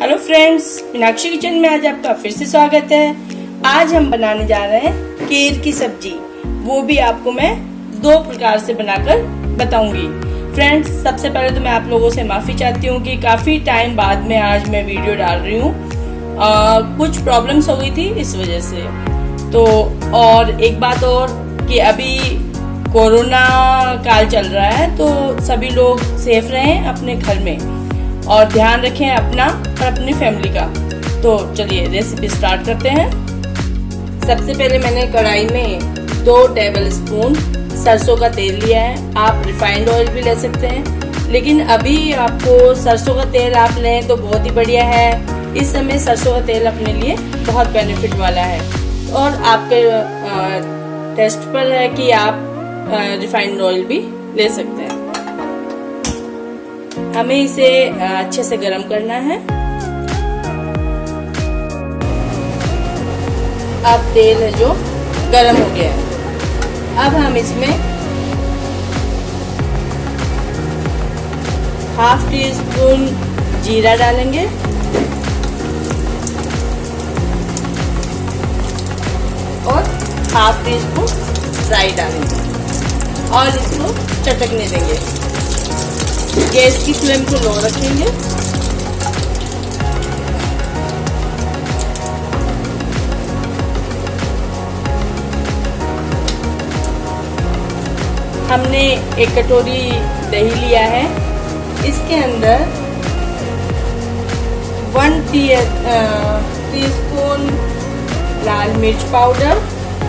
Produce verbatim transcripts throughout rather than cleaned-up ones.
Hello friends, Meenakshi kitchen में आज आपका फिर से स्वागत है। आज हम बनाने जा रहे हैं केर की सब्जी। वो भी आपको मैं दो प्रकार से बनाकर बताऊंगी। फ्रेंड्स, सबसे पहले तो मैं आप लोगों से माफी चाहती हूँ कि काफी टाइम बाद में आज मैं वीडियो डाल रही हूँ। कुछ प्रॉब्लम्स हो गई थी इस वजह से। तो और एक बात और कि अभी कोरोना काल चल रहा है, तो सभी लोग सेफ रहें अपने घर में और ध्यान रखें अपना और अपनी फैमिली का। तो चलिए रेसिपी स्टार्ट करते हैं। सबसे पहले मैंने कढ़ाई में दो टेबल स्पून सरसों का तेल लिया है। आप रिफाइंड ऑयल भी ले सकते हैं, लेकिन अभी आपको सरसों का तेल आप लें तो बहुत ही बढ़िया है। इस समय सरसों का तेल अपने लिए बहुत बेनिफिट वाला है और आपके टेस्ट पर है कि आप रिफाइंड ऑयल भी ले सकते हैं। हमें इसे अच्छे से गरम करना है। अब तेल है जो गरम हो गया है। अब हम इसमें हाफ टी स्पून जीरा डालेंगे और हाफ टी स्पून राई डालेंगे और इसको चटकने देंगे। गैस की फ्लेम को लो रखेंगे। हमने एक कटोरी दही लिया है। इसके अंदर वन टी स्पून लाल मिर्च पाउडर,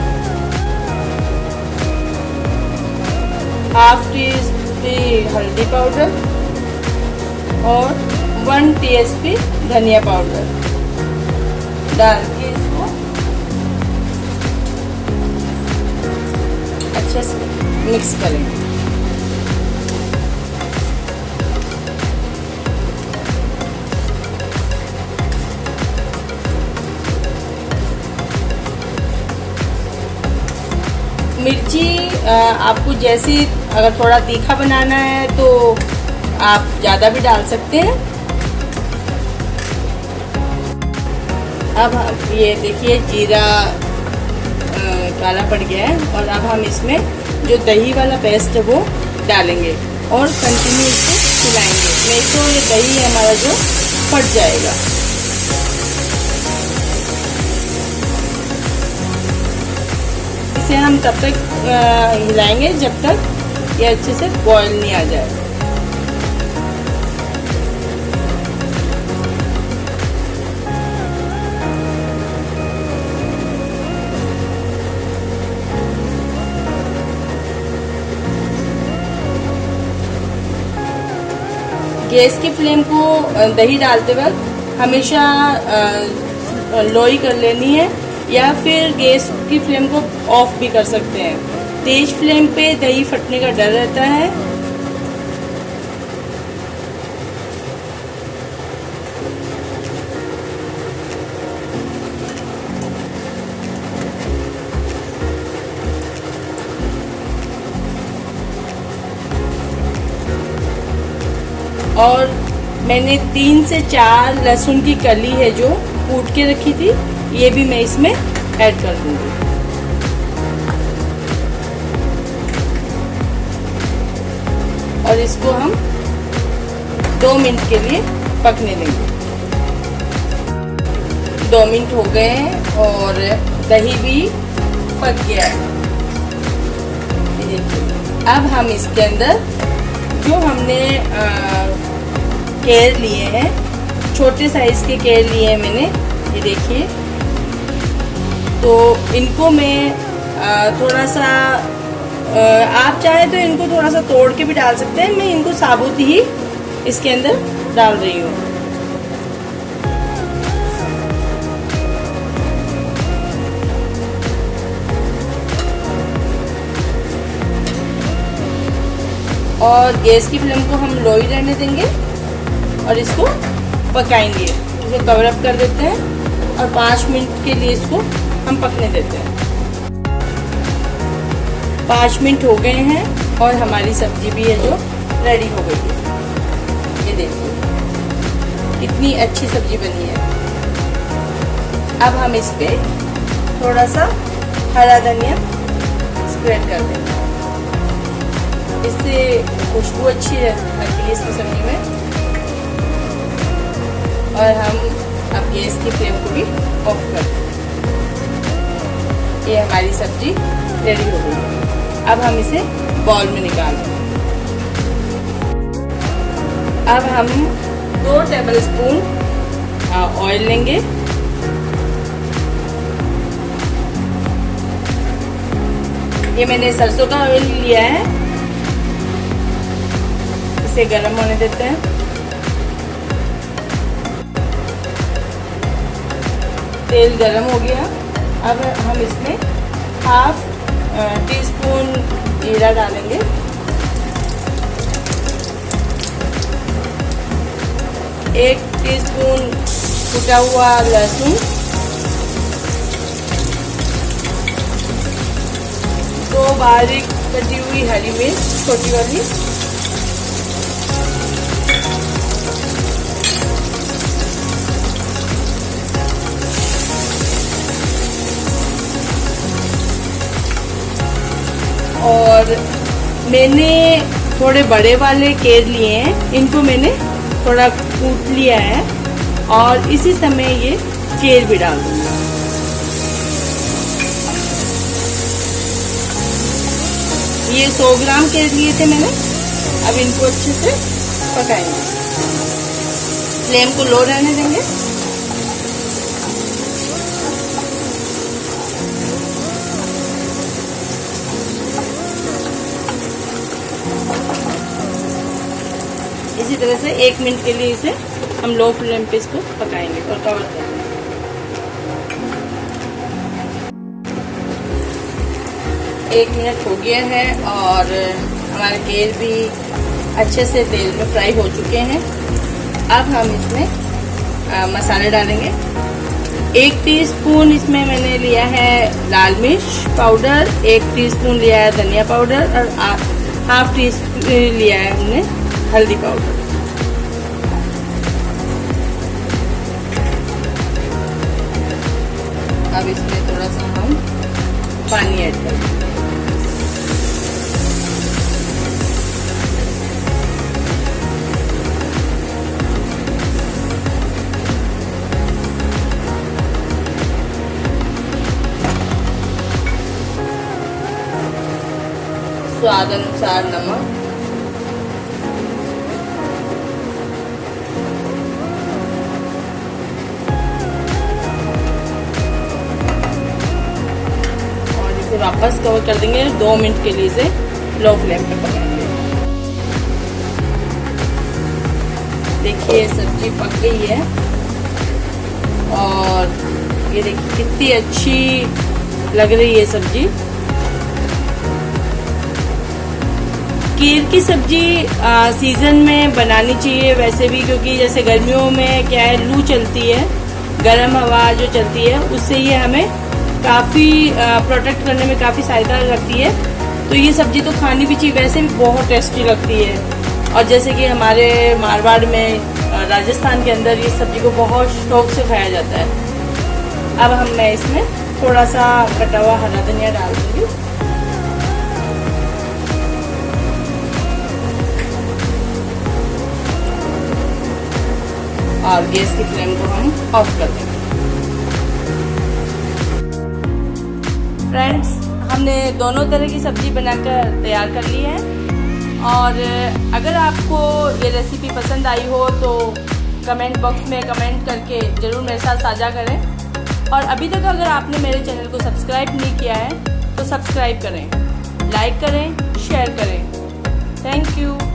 हाफ टी स्पून हल्दी पाउडर और वन टीएसपी धनिया पाउडर डाल के इसको अच्छे से मिक्स करेंगे। मिर्ची आपको जैसी, अगर थोड़ा तीखा बनाना है तो आप ज़्यादा भी डाल सकते हैं। अब ये देखिए जीरा काला पड़ गया है और अब हम इसमें जो दही वाला पेस्ट है वो डालेंगे और कंटिन्यू इसको मिलाएंगे, नहीं तो ये दही हमारा जो फट जाएगा। इसे हम तब तक हिलाएंगे जब तक ये अच्छे से बॉईल नहीं आ जाए। गैस की फ्लेम को दही डालते वक्त हमेशा लो ही कर लेनी है, या फिर गैस की फ्लेम को ऑफ भी कर सकते हैं। तेज फ्लेम पे दही फटने का डर रहता है। और मैंने तीन से चार लहसुन की कली है जो कूट के रखी थी, ये भी मैं इसमें ऐड कर दूंगी। और इसको हम दो मिनट के लिए पकने देंगे। दो मिनट हो गए हैं और दही भी पक गया है। अब हम इसके अंदर जो हमने आ, केर लिए हैं, छोटे साइज के केर लिए हैं मैंने, ये देखिए। तो इनको मैं आ, थोड़ा सा आ, आप चाहे तो इनको थोड़ा सा तोड़ के भी डाल सकते हैं। मैं इनको साबुत ही इसके अंदर डाल रही हूँ। और गैस की फ्लेम को हम लो ही रहने देंगे और इसको पकाएंगे। इसे कवर अप कर देते हैं और पाँच मिनट के लिए इसको हम पकने देते हैं। पाँच मिनट हो गए हैं और हमारी सब्जी भी है जो रेडी हो गई है। ये देखिए इतनी अच्छी सब्जी बनी है। अब हम इस पे थोड़ा सा हरा धनिया स्प्रेड कर देंगे, इससे खुशबू अच्छी आती है इसकी सब्जी में। और हम अब गैस की फ्लेम को भी ऑफ कर देंगे। ये हमारी सब्जी रेडी हो गई है। अब हम इसे बाउल में निकाल देंगे। अब हम दो टेबलस्पून ऑयल लेंगे। ये मैंने सरसों का ऑयल लिया है, इसे गर्म होने देते हैं। तेल गर्म हो गया। अब हम इसमें हाफ टी स्पून जीरा डालेंगे, एक टीस्पून कुटा हुआ लहसुन, दो बारीक कटी हुई हरी मिर्च छोटी वाली, और मैंने थोड़े बड़े वाले केर लिए हैं, इनको मैंने थोड़ा कूट लिया है और इसी समय ये केर भी डाल दूंगा। ये सौ ग्राम केर लिए थे मैंने। अब इनको अच्छे से पकाएंगे, फ्लेम को लो रहने देंगे। इसी तरह से एक मिनट के लिए इसे हम लो फ्लेम पे इसको पकाएंगे और कवर करेंगे। एक मिनट हो गया है और हमारे केर भी अच्छे से तेल में फ्राई हो चुके हैं। अब हम इसमें आ, मसाले डालेंगे। एक टीस्पून इसमें मैंने लिया है लाल मिर्च पाउडर, एक टीस्पून लिया है धनिया पाउडर और हाफ टी स्पून लिया है हमने हल्दी पाउडर। अब इसमें थोड़ा सा हम पानी ऐड करेंगे। स्वाद अनुसार नमक, वापस कवर कर देंगे। दो मिनट के लिए इसे लो फ्लेम पे पकाएंगे। देखिए सब्जी पक गई है और ये देखिए कितनी अच्छी लग रही है सब्जी। केर की सब्जी आ, सीजन में बनानी चाहिए वैसे भी, क्योंकि जैसे गर्मियों में क्या है लू चलती है, गर्म हवा जो चलती है उससे ये हमें काफ़ी प्रोटेक्ट करने में काफ़ी सहायता रखती है। तो ये सब्जी तो खानी भी चाहिए, वैसे भी बहुत टेस्टी लगती है। और जैसे कि हमारे मारवाड़ में, राजस्थान के अंदर ये सब्जी को बहुत शौक से खाया जाता है। अब हम मैं इसमें थोड़ा सा कटा हुआ हरा धनिया डाल दूंगी और गैस की फ्लेम को हम ऑफ कर देंगे। फ्रेंड्स, हमने दोनों तरह की सब्जी बनाकर तैयार कर ली है और अगर आपको ये रेसिपी पसंद आई हो तो कमेंट बॉक्स में कमेंट करके ज़रूर मेरे साथ साझा करें। और अभी तक अगर आपने मेरे चैनल को सब्सक्राइब नहीं किया है तो सब्सक्राइब करें, लाइक करें, शेयर करें। Thank you.